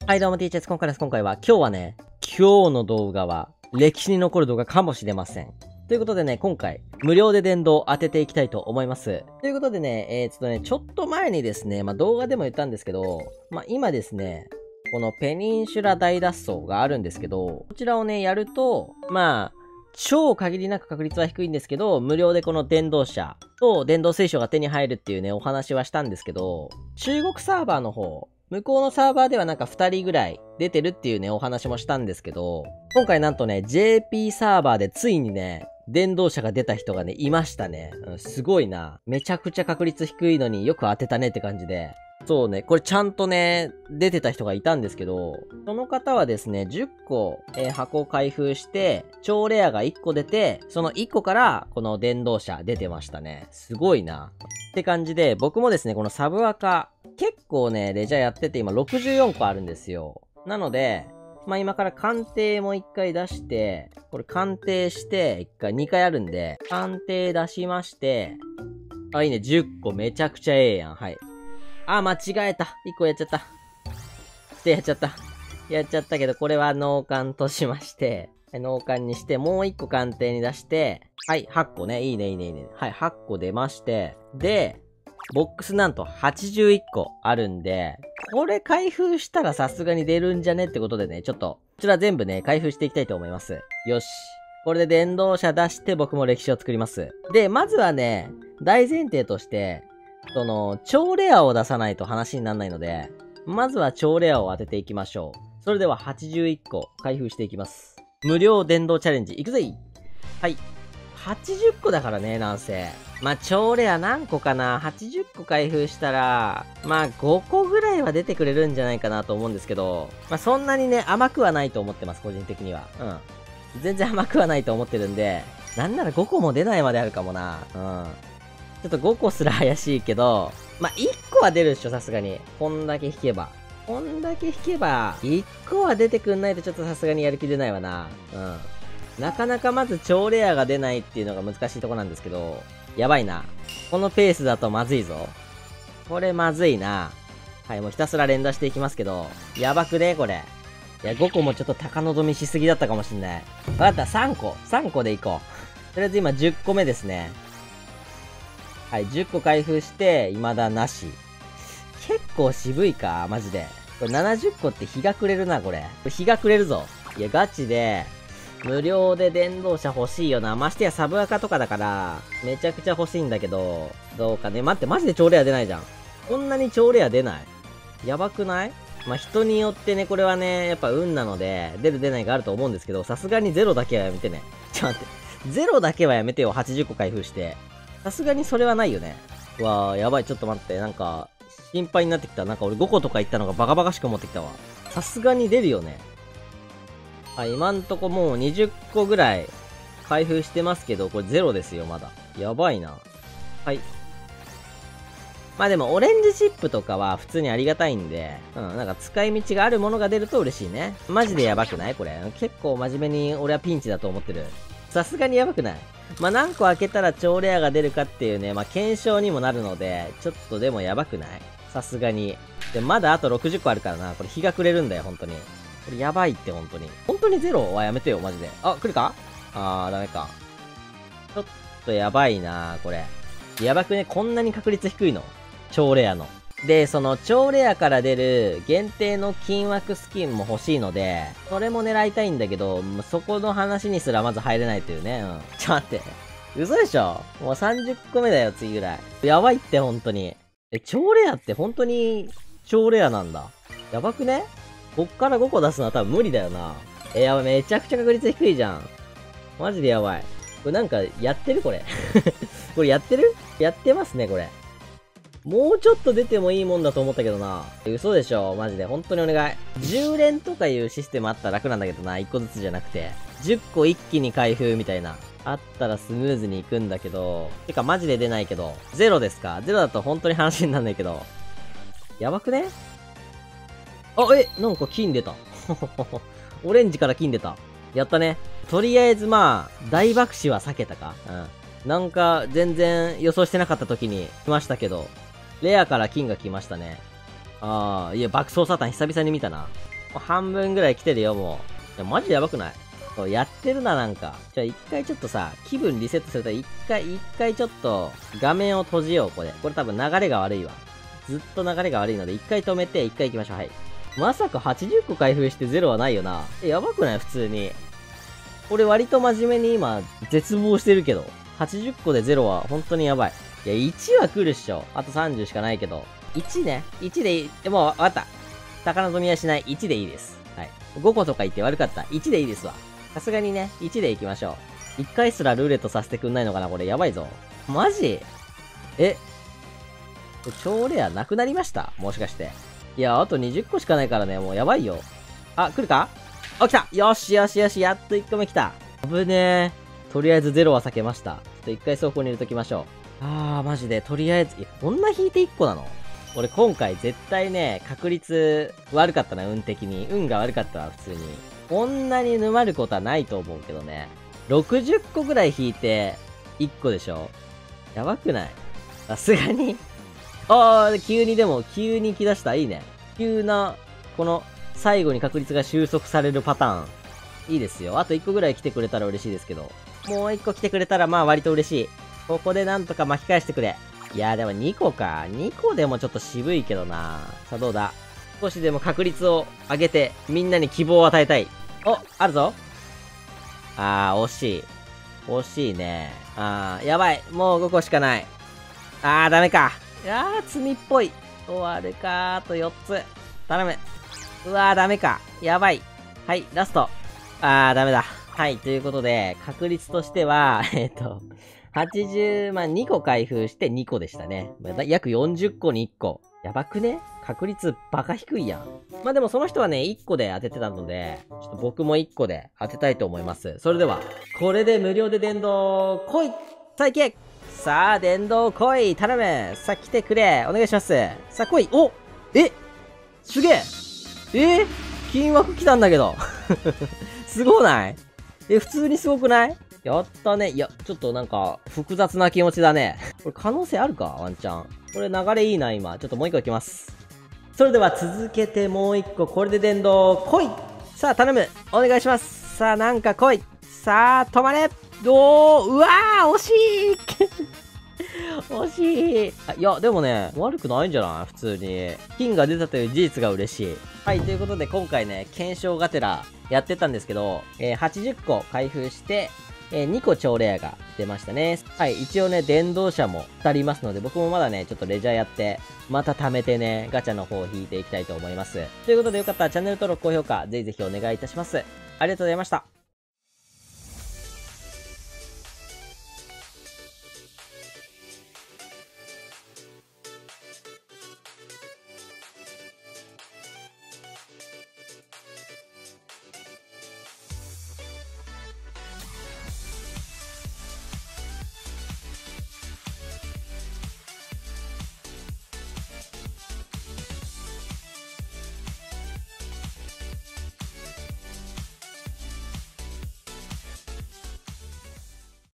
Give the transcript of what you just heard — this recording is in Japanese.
はいどうも T チェス今回です。今日はね、今日の動画は歴史に残る動画かもしれません。ということでね、今回、無料で電動を当てていきたいと思います。ということでね、ちょっと前にですね、動画でも言ったんですけど、今ですね、このペニンシュラ大脱走があるんですけど、こちらをね、やると、超限りなく確率は低いんですけど、無料でこの電動車と電動水晶が手に入るっていうね、お話はしたんですけど、中国サーバーの方、向こうのサーバーでは2人ぐらい出てるっていうね、お話もしたんですけど、今回なんとね、JP サーバーでついにね、電動車が出た人がね、いましたね。すごいな。めちゃくちゃ確率低いのによく当てたねって感じで。そうね、これちゃんとね、出てた人がいたんですけど、その方はですね、10個、箱開封して、超レアが1個出て、その1個からこの電動車出てましたね。すごいな。って感じで、僕もですね、このサブアカ、結構ね、レジャーやってて今64個あるんですよ。なので、今から鑑定も1回出して、これ鑑定して2回あるんで、鑑定出しまして、いいね、10個めちゃくちゃええやん。はい。間違えた。1個やっちゃった。やっちゃった。やっちゃったけど、これは納棺としまして、納棺にして、もう1個鑑定に出して、はい、8個ね。いいね。はい、8個出まして、で、ボックスなんと81個あるんで、これ開封したらさすがに出るんじゃねってことでね、ちょっと、こちら全部ね、開封していきたいと思います。よし。これで電動車出して僕も歴史を作ります。で、まずはね、大前提として、超レアを出さないと話にならないので、まずは超レアを当てていきましょう。それでは81個開封していきます。無料電動チャレンジ、いくぜい。はい。80個だからね、なんせ。超レア何個かな ?80 個開封したら、5個ぐらいは出てくれるんじゃないかなと思うんですけど、そんなにね、甘くはないと思ってます、個人的には。全然甘くはないと思ってるんで、なんなら5個も出ないまであるかもな。ちょっと5個すら怪しいけど、1個は出るでしょ、さすがに。こんだけ引けば。1個は出てくんないとちょっとさすがにやる気出ないわな。なかなかまず超レアが出ないっていうのが難しいとこなんですけど、やばいな。このペースだとまずいぞ。これまずいな。はい、もうひたすら連打していきますけど、やばくねこれ。いや、5個もちょっと高望みしすぎだったかもしんない。わかった、3個でいこう。とりあえず今10個目ですね。はい、10個開封して、未だなし。結構渋いか、マジで。これ70個って日が暮れるな、これ。日が暮れるぞ。いや、ガチで、無料で電動車欲しいよな。ましてやサブアカとかだから、めちゃくちゃ欲しいんだけど、どうかね。待って、マジで超レア出ないじゃん。こんなに超レア出ないやばくない？人によってね、これはね、やっぱ運なので、出る出ないがあると思うんですけど、さすがに0だけはやめてね。ちょっと待って。0だけはやめてよ、80個開封して。さすがにそれはないよね。うわー、やばい、ちょっと待って。心配になってきた。俺5個とか言ったのがバカバカしく思ってきたわ。さすがに出るよね。今んとこもう20個ぐらい開封してますけど、これ0ですよ、まだ。やばいな。はい。でも、オレンジチップとかは普通にありがたいんで、使い道があるものが出ると嬉しいね。マジでやばくないこれ。結構真面目に俺はピンチだと思ってる。さすがにやばくない？何個開けたら超レアが出るかっていうね、検証にもなるので、ちょっとでもやばくないさすがに。で、まだあと60個あるからな。これ日が暮れるんだよ、本当に。これやばいって本当に。本当にゼロはやめてよ、マジで。来るか？ダメか。ちょっとやばいなこれ。やばくね？こんなに確率低いの？超レアの。で、その超レアから出る限定の金枠スキンも欲しいので、それも狙いたいんだけど、そこの話にすらまず入れないというね。ちょっと待って。嘘でしょ？もう30個目だよ、次ぐらい。やばいって、本当に。超レアって本当に超レアなんだ。やばくね？こっから5個出すのは多分無理だよな。やばい、めちゃくちゃ確率低いじゃん。マジでやばい。これやってるこれ。これやってる？やってますね、これ。もうちょっと出てもいいもんだと思ったけどな。嘘でしょマジで。本当にお願い。10連とかいうシステムあったら楽なんだけどな。1個ずつじゃなくて。10個一気に開封みたいな。あったらスムーズにいくんだけど。てかマジで出ないけど。0ですか？ 0 だと本当に話になんないけど。やばくね？金出た。オレンジから金出た。やったね。とりあえず大爆死は避けたか。全然予想してなかった時に来ましたけど。レアから金が来ましたね。いや、爆走サタン久々に見たな。 半分ぐらい来てるよ、もう。いや、マジやばくない？やってるな、なんか。じゃあ一回ちょっとさ、気分リセットすると一回ちょっと画面を閉じよう、これ。これ多分流れが悪いわ。ずっと流れが悪いので一回止めて一回行きましょう。はい。まさか80個開封して0はないよな。やばくない？普通に。俺割と真面目に今、絶望してるけど。80個で0は本当にやばい。いや、1は来るっしょ。あと30しかないけど。1ね。1でいい。もう、わかった。高望みはしない。1でいいです。はい。5個とか言って悪かった。1でいいですわ。さすがにね、1で行きましょう。1回すらルーレットさせてくんないのかなこれ。やばいぞ。マジ？超レアなくなりました？もしかして。いや、あと20個しかないからね。もうやばいよ。あ、来るか？あ、来た！よしよしよし、やっと1個目来た。危ねー。とりあえず0は避けました。ちょっと1回倉庫に入れときましょう。マジで、とりあえず、いや、こんな引いて1個なの？俺今回絶対ね、確率悪かったな、運的に。運が悪かったわ、普通に。こんなに沼ることはないと思うけどね。60個ぐらい引いて、1個でしょ？やばくない？さすがに。急に来だした。いいね。急な、この、最後に確率が収束されるパターン。いいですよ。あと1個ぐらい来てくれたら嬉しいですけど。もう1個来てくれたらまあ割と嬉しい。ここでなんとか巻き返してくれ。いやーでも2個か。2個でもちょっと渋いけどな。さあどうだ。少しでも確率を上げて、みんなに希望を与えたい。お、あるぞ。惜しい。惜しいね。やばい。もう5個しかない。ダメか。罪っぽい。終わるか。あと4つ。頼む。うわー、ダメか。やばい。はい、ラスト。ダメだ。はい、ということで、確率としては、80万2個開封して2個でしたね。約40個に1個。やばくね？確率バカ低いやん。まあでもその人はね、1個で当ててたので、ちょっと僕も1個で当てたいと思います。それでは、これで無料で電動来い！さあ行け！さあ、電動来い！頼む！さあ来てくれ！お願いします。さあ来い！すげえ！金枠来たんだけど。すごない？普通にすごくない？やったね。いや、ちょっとなんか、複雑な気持ちだね。これ可能性あるか？ワンチャン。これ流れいいな、今。ちょっともう一個いきます。それでは続けてもう一個、これで電動、来い！さあ、頼む！お願いします！さあ、なんか来い！さあ、止まれ！うわー惜しい惜しい。いや、でもね、悪くないんじゃない？普通に。金が出たという事実が嬉しい。はい、ということで今回ね、検証がてらやってたんですけど、80個開封して、2個超レアが出ましたね。はい、一応ね、電動車も2人いますので、僕もまだね、ちょっとレジャーやって、また貯めてね、ガチャの方を引いていきたいと思います。ということでよかったらチャンネル登録、高評価、ぜひぜひお願いいたします。ありがとうございました。